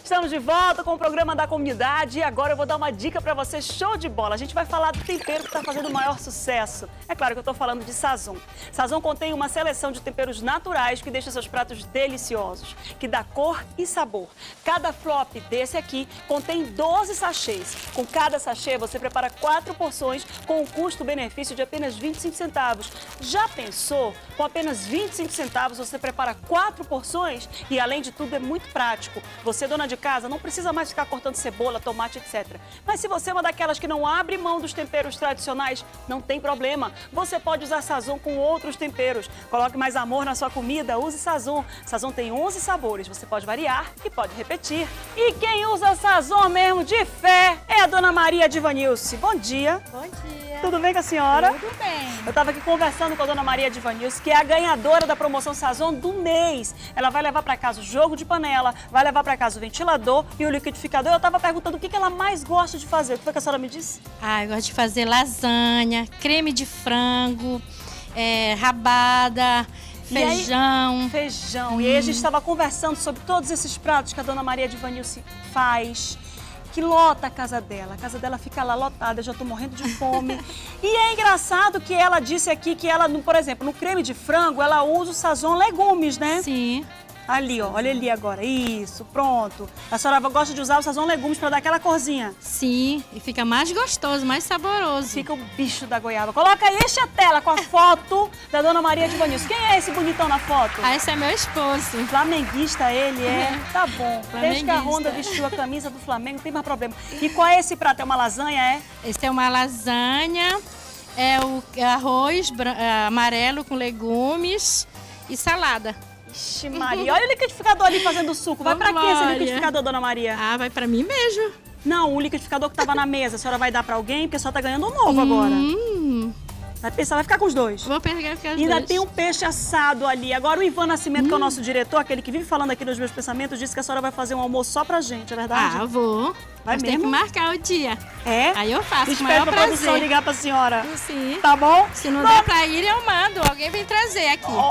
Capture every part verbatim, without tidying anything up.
Estamos de volta com o programa da comunidade e agora eu vou dar uma dica para você show de bola. A gente vai falar do tempero que está fazendo o maior sucesso. É claro que eu estou falando de Sazon. Sazon contém uma seleção de temperos naturais que deixa seus pratos deliciosos, que dá cor e sabor. Cada flop desse aqui contém doze sachês. Com cada sachê você prepara quatro porções com um custo-benefício de apenas vinte e cinco centavos. Já pensou? Com apenas vinte e cinco centavos você prepara quatro porções e além de tudo é muito prático. Você, dona de casa, não precisa mais ficar cortando cebola, tomate, etcétera. Mas se você é uma daquelas que não abre mão dos temperos tradicionais, não tem problema. Você pode usar Sazon com outros temperos. Coloque mais amor na sua comida, use Sazon. Sazon tem onze sabores, você pode variar e pode repetir. E quem usa Sazon mesmo de fé é a dona Maria Divanilce. Bom dia. Bom dia. Tudo bem com a senhora? Tudo bem. Eu estava aqui conversando com a dona Maria Divanilce, que é a ganhadora da promoção Sazon do mês. Ela vai levar para casa o jogo de panela, vai levar para casa o ventilador e o liquidificador. Eu estava perguntando o que ela mais gosta de fazer. O que foi que a senhora me disse? Ah, eu gosto de fazer lasanha, creme de frango, é, rabada, feijão. E aí, feijão. Hum. E aí a gente estava conversando sobre todos esses pratos que a dona Maria Divanilce faz, que lota a casa dela. A casa dela fica lá lotada, eu já estou morrendo de fome. E é engraçado que ela disse aqui que ela, por exemplo, no creme de frango, ela usa o Sazon legumes, né? Sim. Ali, ó, olha ali agora. Isso, pronto. A senhora gosta de usar o Sazon legumes para dar aquela corzinha? Sim, e fica mais gostoso, mais saboroso. Fica o bicho da goiaba. Coloca aí, enche a tela com a foto da dona Maria Divanilce. Quem é esse bonitão na foto? Ah, esse é meu esposo. Flamenguista ele é? Tá bom. Desde que a Honda vestiu a camisa do Flamengo, não tem mais problema. E qual é esse prato? É uma lasanha, é? Esse é uma lasanha, é o arroz amarelo com legumes e salada. Ixi, Maria, olha o liquidificador ali fazendo suco. Vai pra quê esse liquidificador, dona Maria? Ah, vai pra mim mesmo. Não, o liquidificador que tava na mesa, a senhora vai dar pra alguém, porque a senhora tá ganhando um novo agora. Hum. Vai pensar, vai ficar com os dois. Vou pegar com os Ainda dois. tem um peixe assado ali. Agora o Ivan Nascimento, hum. que é o nosso diretor, aquele que vive falando aqui nos meus pensamentos, disse que a senhora vai fazer um almoço só pra gente, é verdade? Ah, vou. Vai Mas mesmo? tem que marcar o dia. É? Aí eu faço, com o Espero maior pra prazer. produção ligar pra senhora. Sim. Tá bom? Se não der pra ir, eu mando. Alguém vem trazer aqui. Oh,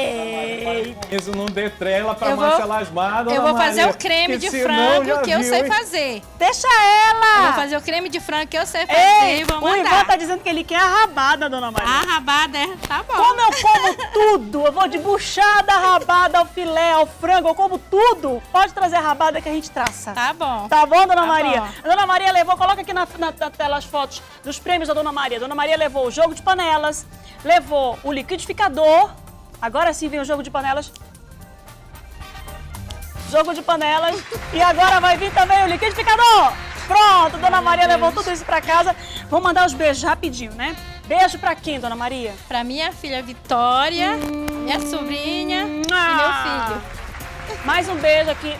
ei. Isso não dê trela pra Eu vou- Márcia Lasmar, dona Eu vou fazer Maria, o creme que de senão frango já que eu viu, sei hein? fazer. Deixa ela! Eu vou fazer o creme de frango que eu sei fazer Ei, e vou o Ivan mandar. tá dizendo que ele quer a rabada, dona Maria. A rabada, é? Tá bom. Como eu como tudo, eu vou de buchada, rabada, ao filé, ao frango, eu como tudo. Pode trazer a rabada que a gente traça. Tá bom. Tá bom, dona Tá Maria? bom. A dona Maria levou, coloca aqui na, na, na tela as fotos dos prêmios da dona Maria. A dona Maria levou o jogo de panelas, levou o liquidificador. Agora sim vem o jogo de panelas. Jogo de panelas. E agora vai vir também o liquidificador. Pronto, dona Maria levou tudo isso pra casa. Vamos mandar os beijos rapidinho, né? Beijo pra quem, dona Maria? Pra minha filha Vitória, minha sobrinha Ah. e meu filho. Mais um beijo aqui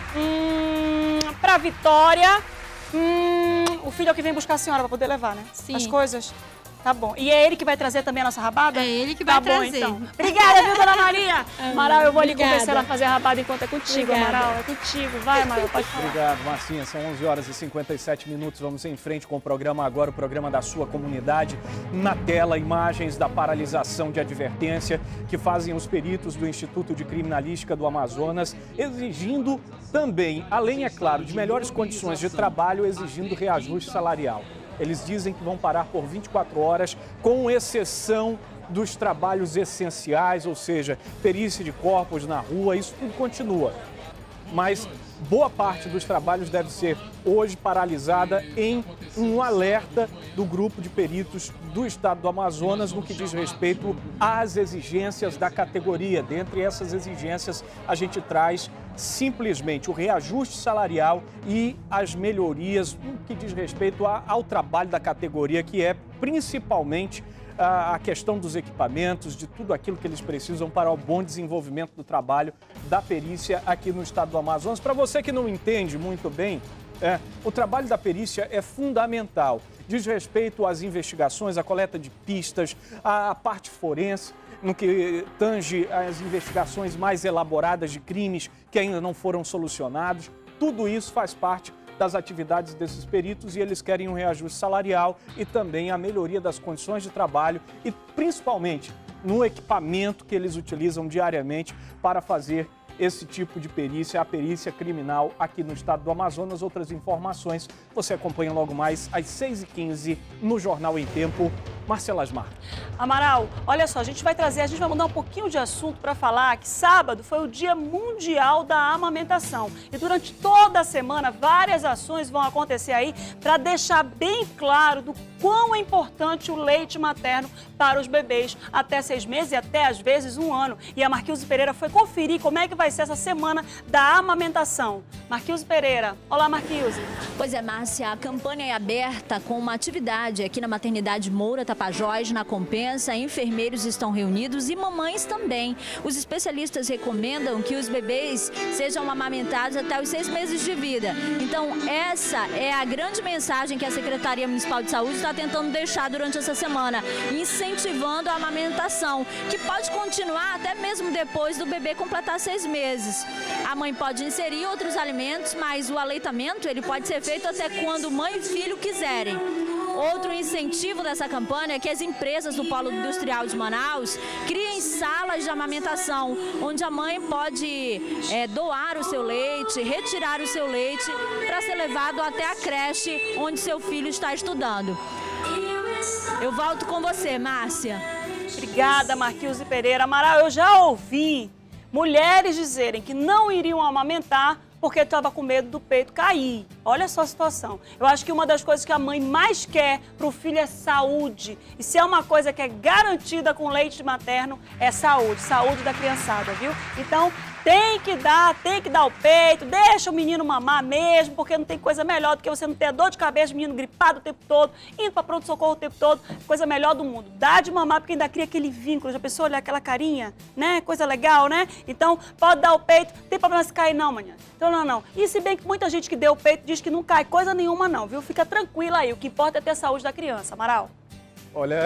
hum, pra Vitória. Hum, o filho é o que vem buscar a senhora pra poder levar, né? Sim. As coisas. Tá bom. E é ele que vai trazer também a nossa rabada? É ele que vai tá bom, trazer. então. Obrigada, viu, dona Maria? Amaral, eu vou ali Obrigada. convencer ela a fazer a rabada enquanto é contigo, Obrigada. Amaral. É contigo. Vai, Amaral, pode falar. Obrigado, Marcinha. São onze horas e cinquenta e sete minutos. Vamos em frente com o programa agora, o programa da sua comunidade. Na tela, imagens da paralisação de advertência que fazem os peritos do Instituto de Criminalística do Amazonas, exigindo também, além, é claro, de melhores condições de trabalho, exigindo reajuste salarial. Eles dizem que vão parar por vinte e quatro horas, com exceção dos trabalhos essenciais, ou seja, perícia de corpos na rua, isso tudo continua. Mas boa parte dos trabalhos deve ser hoje paralisada em um alerta do grupo de peritos do estado do Amazonas no que diz respeito às exigências da categoria. Dentre essas exigências, a gente traz simplesmente o reajuste salarial e as melhorias no que diz respeito ao trabalho da categoria, que é principalmente a questão dos equipamentos, de tudo aquilo que eles precisam para o bom desenvolvimento do trabalho da perícia aqui no estado do Amazonas. Para você que não entende muito bem, é, o trabalho da perícia é fundamental. Diz respeito às investigações, à coleta de pistas, à parte forense, no que tange às investigações mais elaboradas de crimes que ainda não foram solucionados. Tudo isso faz parte das atividades desses peritos e eles querem um reajuste salarial e também a melhoria das condições de trabalho e principalmente no equipamento que eles utilizam diariamente para fazer esse tipo de perícia, a perícia criminal aqui no estado do Amazonas. Outras informações você acompanha logo mais às seis e quinze no Jornal em Tempo. Marcela Asmar. Amaral, olha só, a gente vai trazer, a gente vai mudar um pouquinho de assunto para falar que sábado foi o Dia Mundial da Amamentação. E durante toda a semana, várias ações vão acontecer aí para deixar bem claro do quão é importante o leite materno para os bebês até seis meses e até, às vezes, um ano. E a Marquilze Pereira foi conferir como é que vai ser essa semana da amamentação. Marquilze Pereira. Olá, Marquilze. Pois é, Márcia, a campanha é aberta com uma atividade aqui na maternidade Moura Tapajós, na Compensa. Enfermeiros estão reunidos e mamães também. Os especialistas recomendam que os bebês sejam amamentados até os seis meses de vida. Então, essa é a grande mensagem que a Secretaria Municipal de Saúde está tentando deixar durante essa semana, incentivando a amamentação, que pode continuar até mesmo depois do bebê completar seis meses. A mãe pode inserir outros alimentos, mas o aleitamento ele pode ser feito até quando mãe e filho quiserem. Outro incentivo dessa campanha é que as empresas do Polo Industrial de Manaus criem salas de amamentação, onde a mãe pode é, doar o seu leite, retirar o seu leite para ser levado até a creche onde seu filho está estudando. Eu volto com você, Márcia. Obrigada, Marquilze Pereira. Amaral, eu já ouvi mulheres dizerem que não iriam amamentar porque estava com medo do peito cair. Olha só a situação. Eu acho que uma das coisas que a mãe mais quer para o filho é saúde. E se é uma coisa que é garantida com leite materno, é saúde. Saúde da criançada, viu? Então, tem que dar, tem que dar o peito, deixa o menino mamar mesmo, porque não tem coisa melhor do que você não ter dor de cabeça, menino gripado o tempo todo, indo para pronto-socorro o tempo todo, coisa melhor do mundo. Dá de mamar porque ainda cria aquele vínculo, já pensou, olha aquela carinha, né? Coisa legal, né? Então, pode dar o peito, não tem problema se cair não, manhã. Então, não, não. E se bem que muita gente que deu o peito diz que não cai coisa nenhuma não, viu? Fica tranquila aí, o que importa é ter a saúde da criança, Amaral. Olha...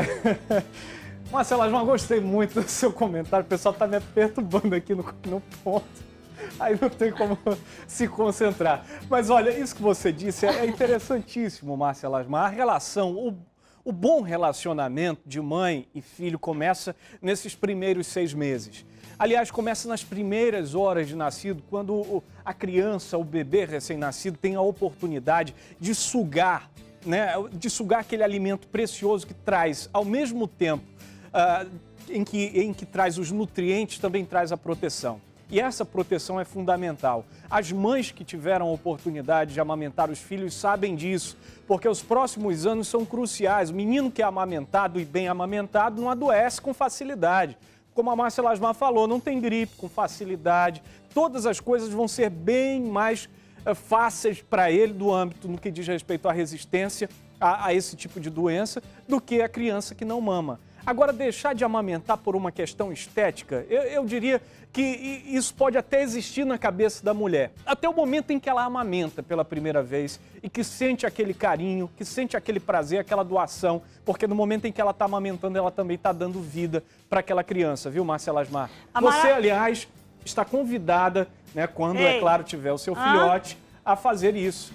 Marcela Asmar, gostei muito do seu comentário. O pessoal está me perturbando aqui no, no ponto. Aí não tem como se concentrar. Mas olha, isso que você disse é interessantíssimo, Marcela Asmar. A relação, o, o bom relacionamento de mãe e filho começa nesses primeiros seis meses. Aliás, começa nas primeiras horas de nascido, quando a criança, o bebê recém-nascido, tem a oportunidade de sugar, né, de sugar aquele alimento precioso que traz, ao mesmo tempo, Uh, em, que, em que traz os nutrientes, também traz a proteção. E essa proteção é fundamental. As mães que tiveram a oportunidade de amamentar os filhos sabem disso, porque os próximos anos são cruciais. O menino que é amamentado e bem amamentado não adoece com facilidade. Como a Marcela Asmar falou, não tem gripe com facilidade. Todas as coisas vão ser bem mais uh, fáceis para ele do âmbito no que diz respeito à resistência a, a esse tipo de doença do que a criança que não mama. Agora, deixar de amamentar por uma questão estética, eu, eu diria que isso pode até existir na cabeça da mulher. Até o momento em que ela amamenta pela primeira vez e que sente aquele carinho, que sente aquele prazer, aquela doação, porque no momento em que ela está amamentando, ela também está dando vida para aquela criança, viu, Marcela Asmar? Amara... Você, aliás, está convidada, né, quando, Ei. é claro, tiver o seu filhote, ah. a fazer isso.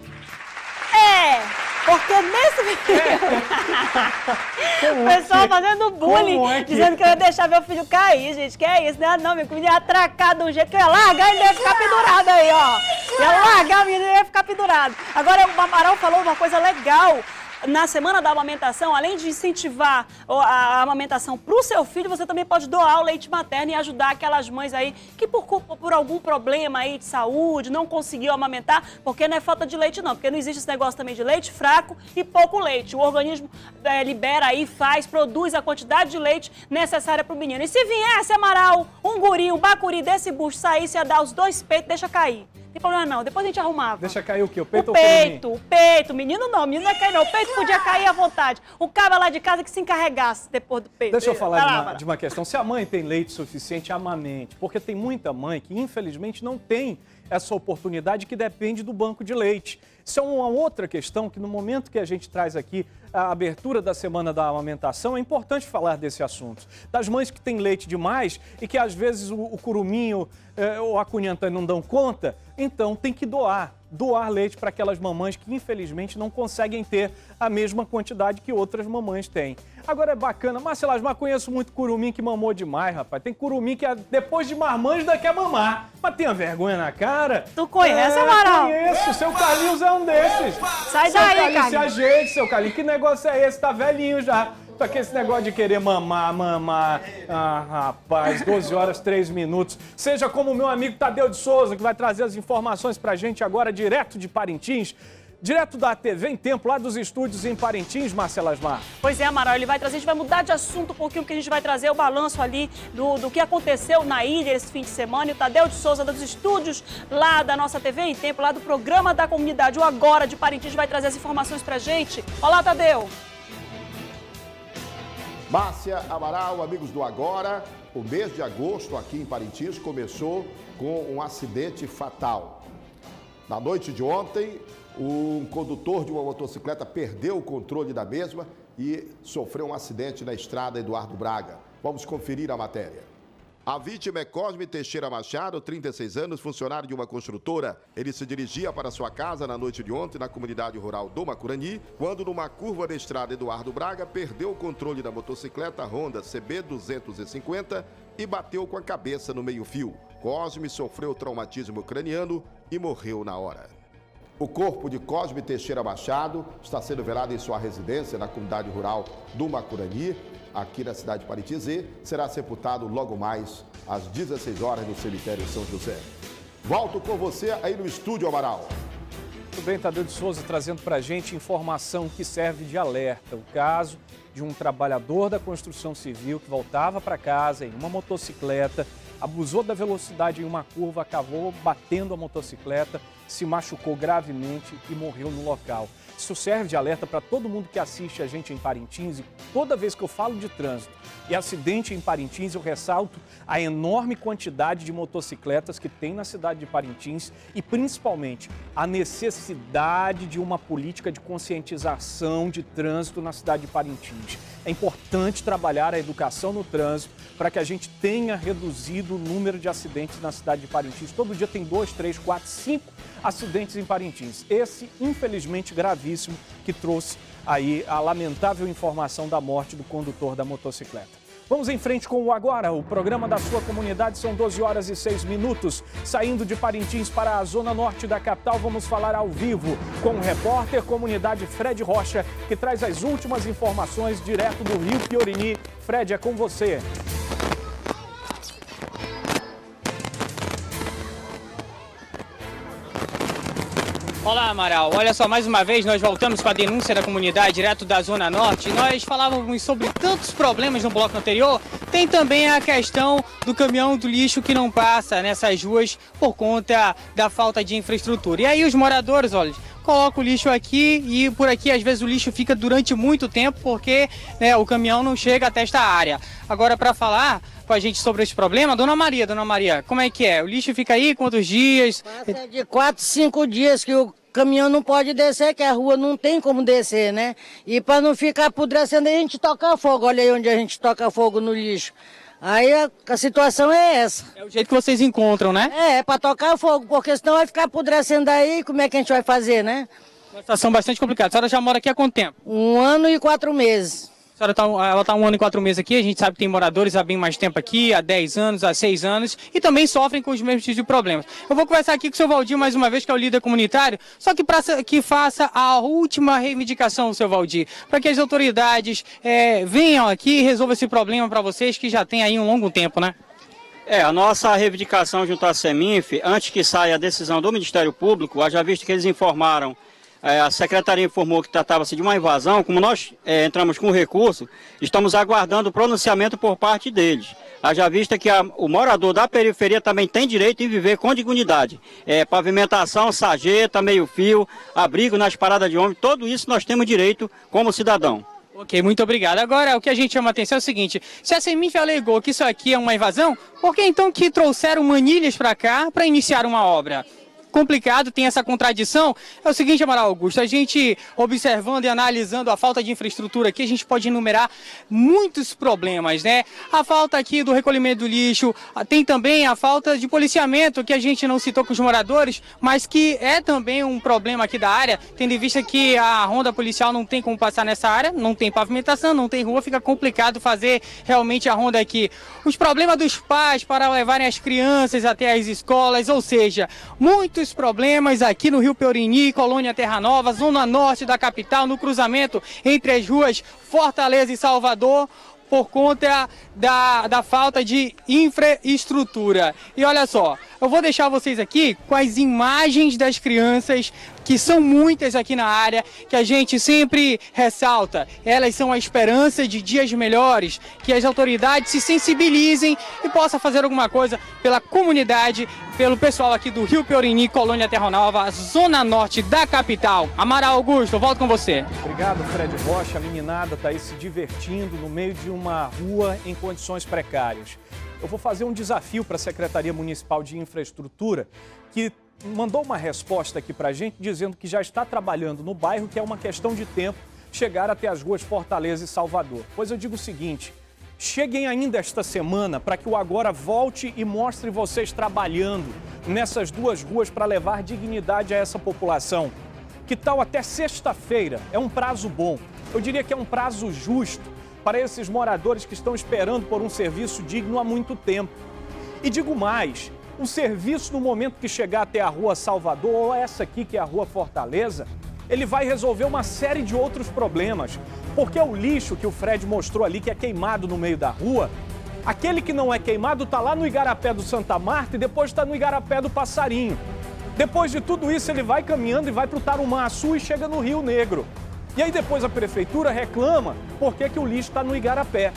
É... Porque nesse vídeo, o pessoal fazendo bullying, é que... dizendo que eu ia deixar meu filho cair, gente. Que é isso, né? Não, meu filho ia atracar de um jeito que eu ia largar e ele ia ficar pendurado aí, ó. Ia largar, o menino ia ficar pendurado. Agora, o Amaral falou uma coisa legal. Na semana da amamentação, além de incentivar a amamentação para o seu filho, você também pode doar o leite materno e ajudar aquelas mães aí que por, por algum problema aí de saúde não conseguiu amamentar, porque não é falta de leite não, porque não existe esse negócio também de leite fraco e pouco leite. O organismo é, libera aí, faz, produz a quantidade de leite necessária para o menino. E se viesse, Amaral, um guri, um bacuri desse bucho, saísse a dar os dois peitos, deixa cair. Não tem problema não, depois a gente arrumava. Deixa cair o quê? O peito o ou peito, o peito. Menino não, menino não ia cair não. O peito podia cair à vontade. O cabra lá de casa que se encarregasse depois do peito. Deixa eu falar de uma, de uma questão. Se a mãe tem leite suficiente, amamente. Porque tem muita mãe que, infelizmente, não tem essa oportunidade que depende do banco de leite. Isso é uma outra questão que, no momento que a gente traz aqui a abertura da Semana da Amamentação, é importante falar desse assunto. Das mães que têm leite demais e que, às vezes, o, o curuminho eh, ou a cunhantã não dão conta, então tem que doar. doar leite para aquelas mamães que, infelizmente, não conseguem ter a mesma quantidade que outras mamães têm. Agora é bacana, Marcelo Asmar, conheço muito curumim que mamou demais, rapaz. Tem curumim que depois de marmanjo ainda quer mamar. Mas tenha vergonha na cara. Tu conhece, é, Amaral? Conheço, seu Carlinhos é um desses. Sai seu daí, Carlinhos, Carlinhos. se ajeite, seu Carlinhos. Que negócio é esse? Tá velhinho já. Só que esse negócio de querer mamar, mamar... Ah, rapaz, doze horas, três minutos. Seja como o meu amigo Tadeu de Souza, que vai trazer as informações pra gente agora, direto de Parintins. Direto da T V em Tempo, lá dos estúdios em Parintins, Marcelo Asmar. Pois é, Amaral, ele vai trazer, a gente vai mudar de assunto um pouquinho, porque a gente vai trazer o balanço ali do, do que aconteceu na ilha esse fim de semana. E o Tadeu de Souza, dos estúdios lá da nossa T V em Tempo, lá do programa da comunidade, o Agora de Parintins, vai trazer as informações pra gente. Olá, Tadeu! Márcia, Amaral, amigos do Agora, o mês de agosto aqui em Parintins começou com um acidente fatal. Na noite de ontem, um condutor de uma motocicleta perdeu o controle da mesma e sofreu um acidente na estrada Eduardo Braga. Vamos conferir a matéria. A vítima é Cosme Teixeira Machado, trinta e seis anos, funcionário de uma construtora. Ele se dirigia para sua casa na noite de ontem, na comunidade rural do Macurani, quando numa curva da estrada Eduardo Braga, perdeu o controle da motocicleta Honda C B duzentos e cinquenta e bateu com a cabeça no meio-fio. Cosme sofreu traumatismo craniano e morreu na hora. O corpo de Cosme Teixeira Machado está sendo velado em sua residência na comunidade rural do Macurani, aqui na cidade de Parintins, e será sepultado logo mais às dezesseis horas no cemitério São José. Volto com você aí no estúdio, Amaral. Muito bem, Tadeu de Souza trazendo para a gente informação que serve de alerta. O caso de um trabalhador da construção civil que voltava para casa em uma motocicleta, abusou da velocidade em uma curva, acabou batendo a motocicleta, se machucou gravemente e morreu no local. Isso serve de alerta para todo mundo que assiste a gente em Parintins, e toda vez que eu falo de trânsito e acidente em Parintins, eu ressalto a enorme quantidade de motocicletas que tem na cidade de Parintins e, principalmente, a necessidade de uma política de conscientização de trânsito na cidade de Parintins. É importante trabalhar a educação no trânsito para que a gente tenha reduzido o número de acidentes na cidade de Parintins. Todo dia tem dois, três, quatro, cinco acidentes em Parintins. Esse, infelizmente, gravíssimo, que trouxe aí a lamentável informação da morte do condutor da motocicleta. Vamos em frente com o Agora, o programa da sua comunidade. São doze horas e seis minutos. Saindo de Parintins para a zona norte da capital, vamos falar ao vivo com o repórter comunidade Fred Rocha, que traz as últimas informações direto do Rio Piorini. Fred, é com você. Olá, Amaral. Olha só, mais uma vez nós voltamos com a denúncia da comunidade direto da Zona Norte. Nós falávamos sobre tantos problemas no bloco anterior. Tem também a questão do caminhão do lixo que não passa nessas ruas por conta da falta de infraestrutura. E aí os moradores, olha, colocam o lixo aqui e por aqui às vezes o lixo fica durante muito tempo porque, né, o caminhão não chega até esta área. Agora, para falar com a gente sobre esse problema, Dona Maria, Dona Maria, como é que é? O lixo fica aí quantos dias? Passa de quatro, cinco dias que o caminhão não pode descer, que a rua não tem como descer, né? E para não ficar apodrecendo, a gente toca fogo. Olha aí onde a gente toca fogo no lixo. Aí a, a situação é essa. É o jeito que vocês encontram, né? É, é para tocar fogo, porque senão vai ficar apodrecendo aí, como é que a gente vai fazer, né? Uma situação bastante complicada. A senhora já mora aqui há quanto tempo? Um ano e quatro meses. A senhora tá, ela está um ano e quatro meses aqui, a gente sabe que tem moradores há bem mais tempo aqui, há dez anos, há seis anos, e também sofrem com os mesmos tipos de problemas. Eu vou conversar aqui com o seu Valdir mais uma vez, que é o líder comunitário, só que para que faça a última reivindicação, seu Valdir, para que as autoridades é, venham aqui e resolvam esse problema para vocês, que já tem aí um longo tempo, né? É, a nossa reivindicação junto à Seminf, antes que saia a decisão do Ministério Público, haja visto que eles informaram, é, a Secretaria informou que tratava-se de uma invasão, como nós é, entramos com recurso, estamos aguardando o pronunciamento por parte deles. Haja vista que a, o morador da periferia também tem direito em viver com dignidade. É, pavimentação, sarjeta, meio-fio, abrigo nas paradas de ônibus, tudo isso nós temos direito como cidadão. Ok, muito obrigado. Agora, o que a gente chama a atenção é o seguinte, se a Seminf alegou que isso aqui é uma invasão, por que então que trouxeram manilhas para cá para iniciar uma obra? complicado, tem essa contradição. É o seguinte, Amaral Augusto, a gente observando e analisando a falta de infraestrutura aqui, a gente pode enumerar muitos problemas, né? A falta aqui do recolhimento do lixo, tem também a falta de policiamento, que a gente não citou com os moradores, mas que é também um problema aqui da área, tendo em vista que a ronda policial não tem como passar nessa área, não tem pavimentação, não tem rua, fica complicado fazer realmente a ronda aqui. Os problemas dos pais para levarem as crianças até as escolas, ou seja, muitos problemas aqui no Rio Peourini, Colônia Terra Nova, zona norte da capital, no cruzamento entre as ruas Fortaleza e Salvador, por conta da, da falta de infraestrutura. E olha só, eu vou deixar vocês aqui com as imagens das crianças, que são muitas aqui na área, que a gente sempre ressalta. Elas são a esperança de dias melhores, que as autoridades se sensibilizem e possam fazer alguma coisa pela comunidade, pelo pessoal aqui do Rio Peourini, Colônia Terra Nova, zona norte da capital. Amaral Augusto, eu volto com você. Obrigado, Fred Rocha. A meninada está aí se divertindo no meio de uma rua em condições precárias. Eu vou fazer um desafio para a Secretaria Municipal de Infraestrutura, que mandou uma resposta aqui para a gente, dizendo que já está trabalhando no bairro, que é uma questão de tempo chegar até as ruas Fortaleza e Salvador. Pois eu digo o seguinte, cheguem ainda esta semana para que o Agora volte e mostre vocês trabalhando nessas duas ruas para levar dignidade a essa população. Que tal até sexta-feira? É um prazo bom. Eu diria que é um prazo justo para esses moradores que estão esperando por um serviço digno há muito tempo. E digo mais, o serviço no momento que chegar até a Rua Salvador, ou essa aqui que é a Rua Fortaleza, ele vai resolver uma série de outros problemas. Porque o lixo que o Fred mostrou ali, que é queimado no meio da rua, aquele que não é queimado está lá no Igarapé do Santa Marta e depois está no Igarapé do Passarinho. Depois de tudo isso, ele vai caminhando e vai para o Tarumançu e chega no Rio Negro. E aí depois a prefeitura reclama porque que o lixo está no Igarapé.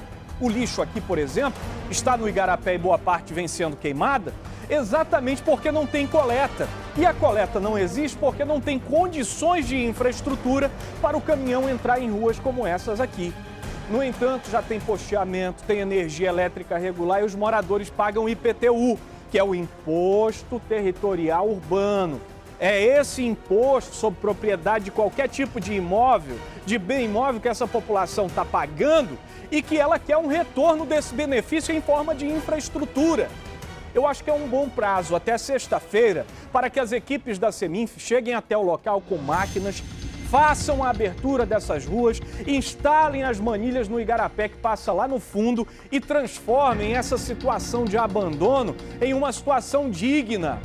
O lixo aqui, por exemplo, está no Igarapé e boa parte vem sendo queimada exatamente porque não tem coleta. E a coleta não existe porque não tem condições de infraestrutura para o caminhão entrar em ruas como essas aqui. No entanto, já tem posteamento, tem energia elétrica regular e os moradores pagam I P T U, que é o Imposto Territorial Urbano. É esse imposto sobre propriedade de qualquer tipo de imóvel, de bem imóvel que essa população está pagando e que ela quer um retorno desse benefício em forma de infraestrutura. Eu acho que é um bom prazo, até sexta-feira, para que as equipes da Seminf cheguem até o local com máquinas, façam a abertura dessas ruas, instalem as manilhas no Igarapé que passa lá no fundo e transformem essa situação de abandono em uma situação digna.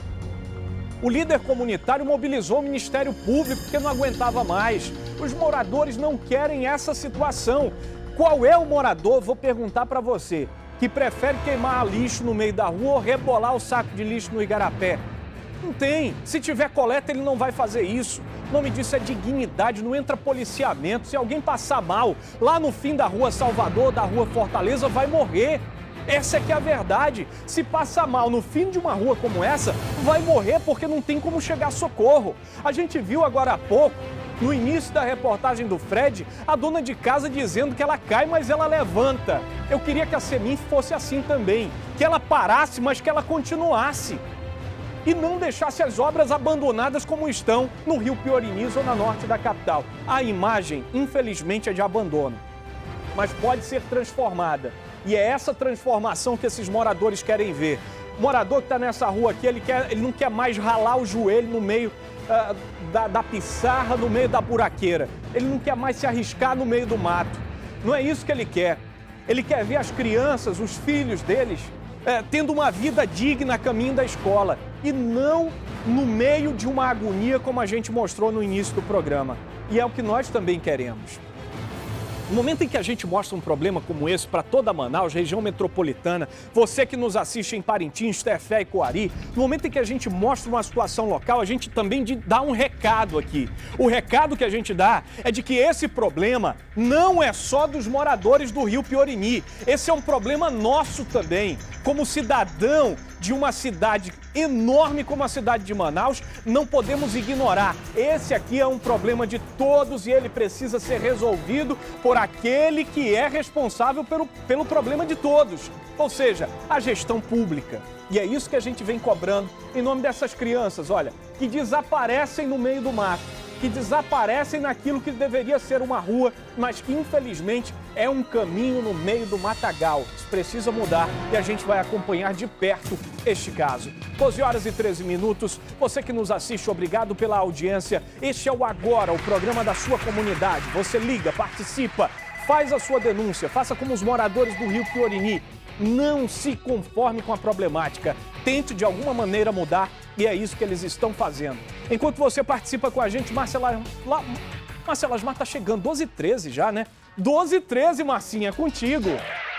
O líder comunitário mobilizou o Ministério Público porque não aguentava mais. Os moradores não querem essa situação. Qual é o morador, vou perguntar para você, que prefere queimar lixo no meio da rua ou rebolar o saco de lixo no Igarapé? Não tem. Se tiver coleta, ele não vai fazer isso. O nome disso é dignidade, não entra policiamento. Se alguém passar mal lá no fim da Rua Salvador, da Rua Fortaleza, vai morrer. Essa é que é a verdade. Se passa mal no fim de uma rua como essa, vai morrer porque não tem como chegar socorro. A gente viu agora há pouco, no início da reportagem do Fred, a dona de casa dizendo que ela cai, mas ela levanta. Eu queria que a Seminf fosse assim também, que ela parasse, mas que ela continuasse. E não deixasse as obras abandonadas como estão no Rio Peourini, zona norte da capital. A imagem, infelizmente, é de abandono, mas pode ser transformada. E é essa transformação que esses moradores querem ver. O morador que está nessa rua aqui, ele, quer, ele não quer mais ralar o joelho no meio uh, da, da pissarra, no meio da buraqueira. Ele não quer mais se arriscar no meio do mato. Não é isso que ele quer. Ele quer ver as crianças, os filhos deles, uh, tendo uma vida digna a caminho da escola. E não no meio de uma agonia como a gente mostrou no início do programa. E é o que nós também queremos. No momento em que a gente mostra um problema como esse para toda Manaus, região metropolitana, você que nos assiste em Parintins, Tefé e Coari, no momento em que a gente mostra uma situação local, a gente também dá um recado aqui. O recado que a gente dá é de que esse problema não é só dos moradores do Rio Peourini. Esse é um problema nosso também, como cidadão de uma cidade enorme como a cidade de Manaus, não podemos ignorar. Esse aqui é um problema de todos e ele precisa ser resolvido por aquele que é responsável pelo, pelo problema de todos, ou seja, a gestão pública. E é isso que a gente vem cobrando em nome dessas crianças, olha, que desaparecem no meio do mato, que desaparecem naquilo que deveria ser uma rua, mas que infelizmente é um caminho no meio do matagal. Isso precisa mudar e a gente vai acompanhar de perto este caso. doze horas e treze minutos, você que nos assiste, obrigado pela audiência. Este é o Agora, o programa da sua comunidade. Você liga, participa, faz a sua denúncia, faça como os moradores do Rio Piorini. Não se conforme com a problemática, tente de alguma maneira mudar e é isso que eles estão fazendo. Enquanto você participa com a gente, Marcela, lá, Marcela Asmar tá chegando, doze e treze já, né? doze e treze, Marcinha, contigo.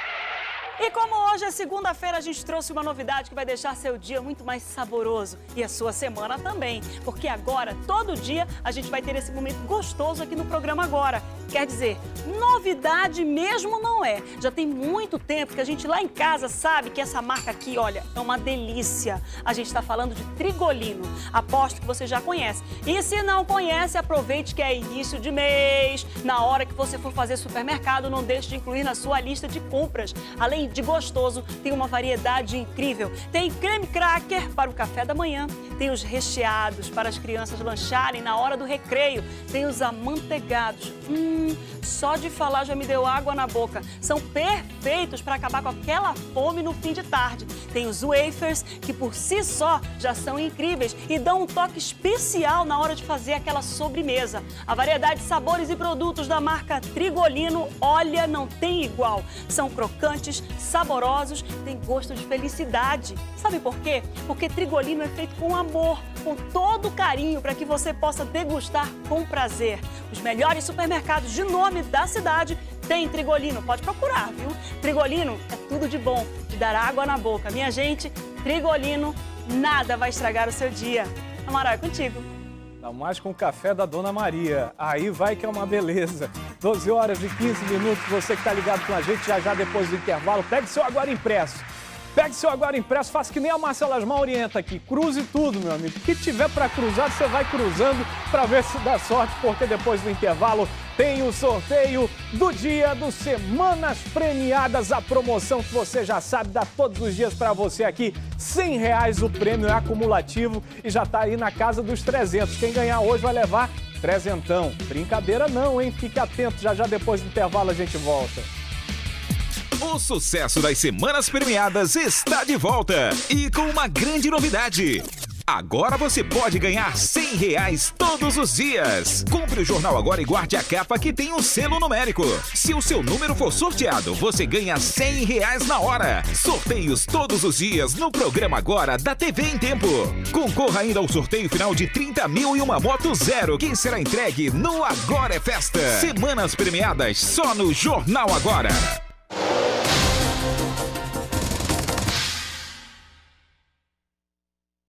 E como hoje é segunda-feira, a gente trouxe uma novidade que vai deixar seu dia muito mais saboroso e a sua semana também. Porque agora, todo dia, a gente vai ter esse momento gostoso aqui no programa Agora. Quer dizer, novidade mesmo não é. Já tem muito tempo que a gente lá em casa sabe que essa marca aqui, olha, é uma delícia. A gente está falando de Trigolino. Aposto que você já conhece. E se não conhece, aproveite que é início de mês. Na hora que você for fazer supermercado, não deixe de incluir na sua lista de compras. Além de gostoso, tem uma variedade incrível. Tem creme cracker para o café da manhã, tem os recheados para as crianças lancharem na hora do recreio, tem os amanteigados. Hum, só de falar já me deu água na boca. São perfeitos para acabar com aquela fome no fim de tarde. Tem os wafers, que por si só já são incríveis e dão um toque especial na hora de fazer aquela sobremesa. A variedade de sabores e produtos da marca Trigolino, olha, não tem igual. São crocantes, saborosos, tem gosto de felicidade. Sabe por quê? Porque Trigolino é feito com amor, com todo carinho, para que você possa degustar com prazer. Os melhores supermercados de nome da cidade tem Trigolino, pode procurar, viu? Trigolino é tudo de bom, de dar água na boca. Minha gente, Trigolino, nada vai estragar o seu dia. Amaral, é contigo. Tá mais com o café da Dona Maria. Aí vai que é uma beleza. doze horas e quinze minutos, você que tá ligado com a gente já já depois do intervalo, pegue seu Agora Impresso. Pegue seu Agora Impresso, faça que nem a Marcela Asmar orienta aqui. Cruze tudo, meu amigo. O que tiver para cruzar, você vai cruzando para ver se dá sorte, porque depois do intervalo tem o sorteio do dia do Semanas Premiadas. A promoção que você já sabe, dá todos os dias para você aqui. cem reais o prêmio é acumulativo e já tá aí na casa dos trezentos. Quem ganhar hoje vai levar trezentão. Brincadeira não, hein? Fique atento, já já depois do intervalo a gente volta. O sucesso das Semanas Premiadas está de volta e com uma grande novidade. Agora você pode ganhar cem reais todos os dias. Compre o Jornal Agora e guarde a capa que tem um selo numérico. Se o seu número for sorteado, você ganha cem reais na hora. Sorteios todos os dias no programa Agora da T V em Tempo. Concorra ainda ao sorteio final de trinta mil e uma moto zero, que será entregue no Agora é Festa. Semanas Premiadas só no Jornal Agora.